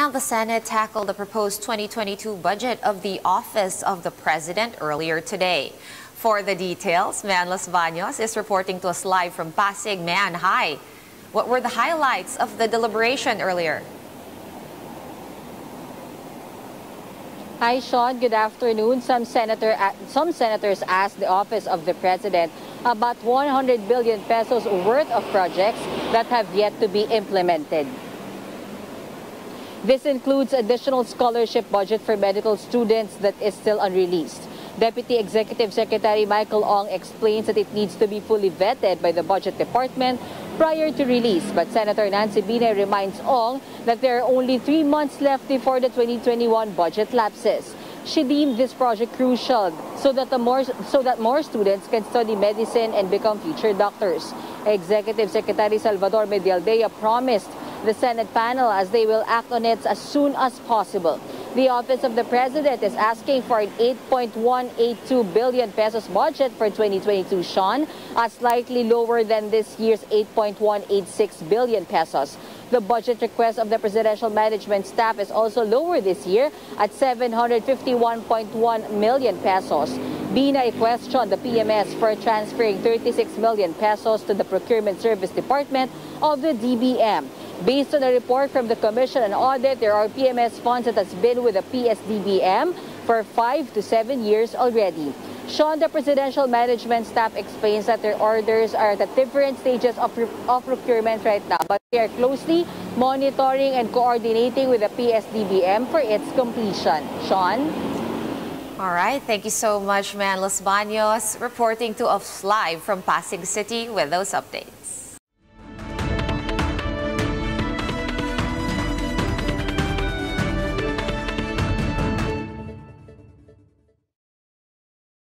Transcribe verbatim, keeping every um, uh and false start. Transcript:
Now, the Senate tackled the proposed twenty twenty-two budget of the Office of the President earlier today. For the details, Man Los Baños is reporting to us live from Pasig. Man, hi. What were the highlights of the deliberation earlier? Hi, Sean. Good afternoon. Some senator, some senators asked the Office of the President about one hundred billion pesos worth of projects that have yet to be implemented. This includes additional scholarship budget for medical students that is still unreleased. Deputy Executive Secretary Michael Ong explains that it needs to be fully vetted by the Budget Department prior to release. But Senator Nancy Binay reminds Ong that there are only three months left before the twenty twenty-one budget lapses. She deemed this project crucial so that, the more, so that more students can study medicine and become future doctors. Executive Secretary Salvador Medialdea promised the Senate panel as they will act on it as soon as possible. The Office of the President is asking for an eight point one eight two billion pesos budget for twenty twenty-two, Sean, a slightly lower than this year's eight point one eight six billion pesos. The budget request of the Presidential Management Staff is also lower this year at seven hundred fifty-one point one million pesos. Binay questioned the P M S for transferring thirty-six million pesos to the Procurement Service Department of the D B M. Based on a report from the Commission on Audit, there are P M S funds that has been with the P S D B M for five to seven years already. Sean, the Presidential Management Staff explains that their orders are at different stages of, of procurement right now, but they are closely monitoring and coordinating with the P S D B M for its completion. Sean? All right, thank you so much, Man Los Baños, reporting to us live from Pasig City with those updates.